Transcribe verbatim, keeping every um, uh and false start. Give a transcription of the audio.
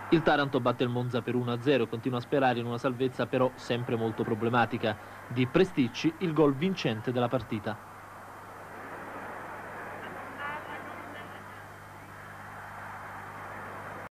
Il Taranto batte il Monza per uno a zero e continua a sperare in una salvezza però sempre molto problematica. Di Presticci il gol vincente della partita.